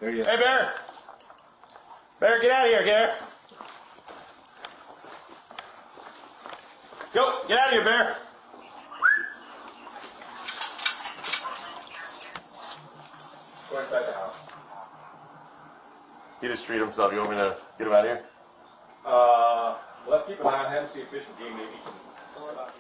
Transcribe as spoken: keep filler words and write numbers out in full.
There you go. Hey, Bear! Bear, get out of here, Bear! Go! Get out of here, Bear! Go inside the house. He just treated himself. You want me to get him out of here? Uh, let's keep an eye on him, see if fish and game maybe can.